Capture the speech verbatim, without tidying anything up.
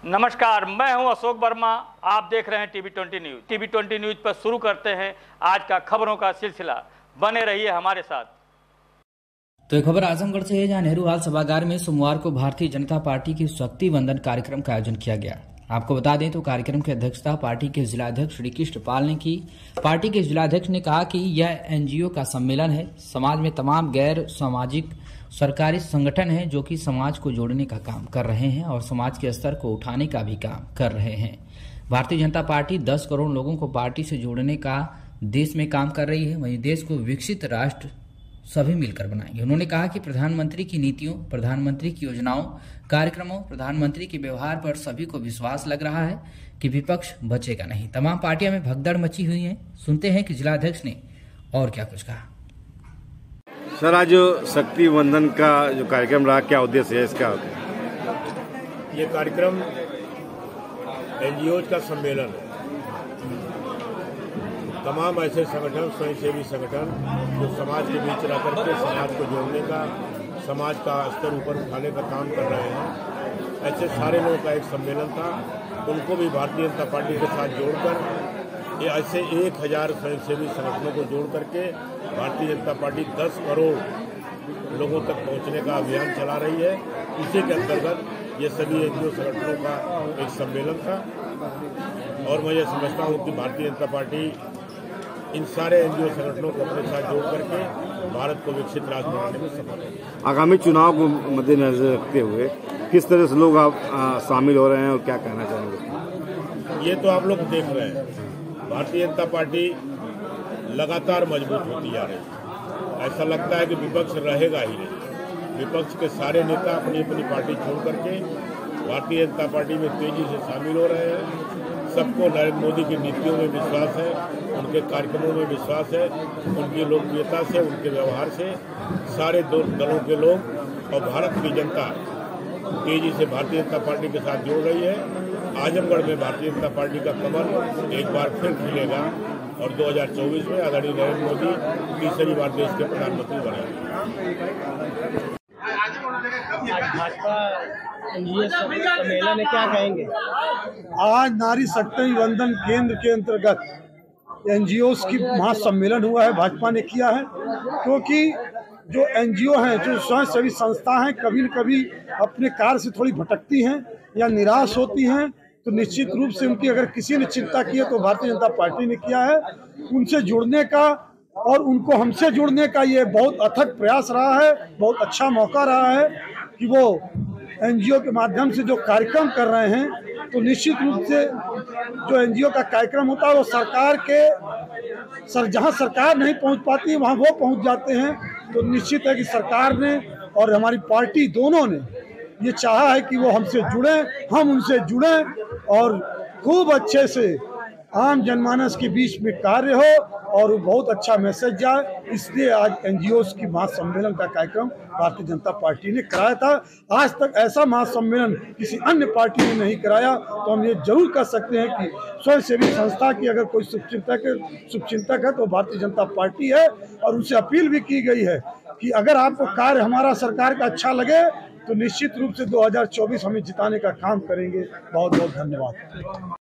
नमस्कार, मैं हूं अशोक वर्मा। आप देख रहे हैं TV twenty news. TV twenty news पर शुरू करते हैं आज का खबरों का सिलसिला। बने रहिए हमारे साथ। तो एक खबर आजमगढ़ से है, जहां नेहरू हाल सभागार में सोमवार को भारतीय जनता पार्टी की शक्ति वंदन कार्यक्रम का आयोजन किया गया। आपको बता दें तो कार्यक्रम की अध्यक्षता पार्टी के जिलाध्यक्ष श्री कृष्ण पाल ने की। पार्टी के जिलाध्यक्ष ने कहा कि यह एनजीओ का सम्मेलन है। समाज में तमाम गैर सामाजिक सरकारी संगठन हैं जो कि समाज को जोड़ने का काम कर रहे हैं और समाज के स्तर को उठाने का भी काम कर रहे हैं। भारतीय जनता पार्टी दस करोड़ लोगों को पार्टी से जोड़ने का देश में काम कर रही है। वहीं देश को विकसित राष्ट्र सभी मिलकर बनाएंगे। उन्होंने कहा कि प्रधानमंत्री की नीतियों, प्रधानमंत्री की योजनाओं, कार्यक्रमों, प्रधानमंत्री के व्यवहार पर सभी को विश्वास लग रहा है कि विपक्ष बचेगा नहीं। तमाम पार्टियां में भगदड़ मची हुई है। सुनते हैं कि जिलाध्यक्ष ने और क्या कुछ कहा। सर, आज जो शक्ति वंदन का जो कार्यक्रम रहा, क्या उद्देश्य है इसका? ये कार्यक्रम एनजीओ का सम्मेलन है। तमाम ऐसे संगठन, स्वयंसेवी संगठन जो समाज के बीच रह करके समाज को जोड़ने का, समाज का स्तर ऊपर उठाने का काम कर रहे हैं, ऐसे सारे लोगों का एक सम्मेलन था। उनको भी भारतीय जनता पार्टी के साथ जोड़कर ये ऐसे एक हजार स्वयंसेवी संगठनों को जोड़ करके भारतीय जनता पार्टी दस करोड़ लोगों तक पहुंचने का अभियान चला रही है। इसी के अंतर्गत ये सभी एनजीओ संगठनों का एक सम्मेलन था और मैं ये समझता हूँ कि भारतीय जनता पार्टी इन सारे एनजीओ संगठनों को अपने साथ जोड़ करके भारत को विकसित राष्ट्र बनाने में सफल है। आगामी चुनाव को मद्देनजर रखते हुए किस तरह से लोग आप आ, शामिल हो रहे हैं और क्या कहना चाहेंगे? ये तो आप लोग देख रहे हैं, भारतीय जनता पार्टी लगातार मजबूत होती जा रही है। ऐसा लगता है कि विपक्ष रहेगा ही नहीं। विपक्ष के सारे नेता अपनी अपनी पार्टी छोड़ करके भारतीय जनता पार्टी में तेजी से शामिल हो रहे हैं। सबको नरेंद्र मोदी की नीतियों में विश्वास है, उनके कार्यक्रमों में विश्वास है, उनकी लोकप्रियता से, उनके व्यवहार से सारे दो दलों के लोग और भारत की जनता तेजी से भारतीय जनता पार्टी के साथ जुड़ रही है। आजमगढ़ में भारतीय जनता पार्टी का कमल एक बार फिर खिलेगा और दो हज़ार चौबीस में आदरणीय नरेंद्र मोदी तीसरी बार देश के प्रधानमंत्री बनेंगे। भाजपा एनजीओ सम्मेलन है, क्या कहेंगे? आज नारी शक्ति वंदन केंद्र के अंतर्गत एनजीओ की महासम्मेलन हुआ है, भाजपा ने किया है। क्योंकि जो एनजीओ हैं, जो स्वयंसेवी संस्था हैं, कभी न कभी अपने कार्य से थोड़ी भटकती हैं या निराश होती हैं, तो निश्चित रूप से उनकी अगर किसी ने चिंता की है तो भारतीय जनता पार्टी ने किया है। उनसे जुड़ने का और उनको हमसे जुड़ने का ये बहुत अथक प्रयास रहा है। बहुत अच्छा मौका रहा है कि वो एनजीओ के माध्यम से जो कार्यक्रम कर रहे हैं, तो निश्चित रूप से जो एनजीओ का कार्यक्रम होता है वो सरकार के सर जहां सरकार नहीं पहुंच पाती वहां वो पहुंच जाते हैं। तो निश्चित है कि सरकार ने और हमारी पार्टी दोनों ने ये चाहा है कि वो हमसे जुड़े, हम उनसे जुड़े और खूब अच्छे से आम जनमानस के बीच में कार्य हो और बहुत अच्छा मैसेज जाए। इसलिए आज एनजीओ की महासम्मेलन का कार्यक्रम भारतीय जनता पार्टी ने कराया था। आज तक ऐसा महासम्मेलन किसी अन्य पार्टी ने नहीं कराया। तो हम ये जरूर कह सकते हैं कि स्वयंसेवी संस्था की अगर कोई शुभचिंतक है शुभचिंतक है तो भारतीय जनता पार्टी है। और उनसे अपील भी की गई है कि अगर आपको कार्य हमारा सरकार का अच्छा लगे तो निश्चित रूप से दो हज़ार चौबीस हमें जिताने का काम करेंगे। बहुत बहुत धन्यवाद।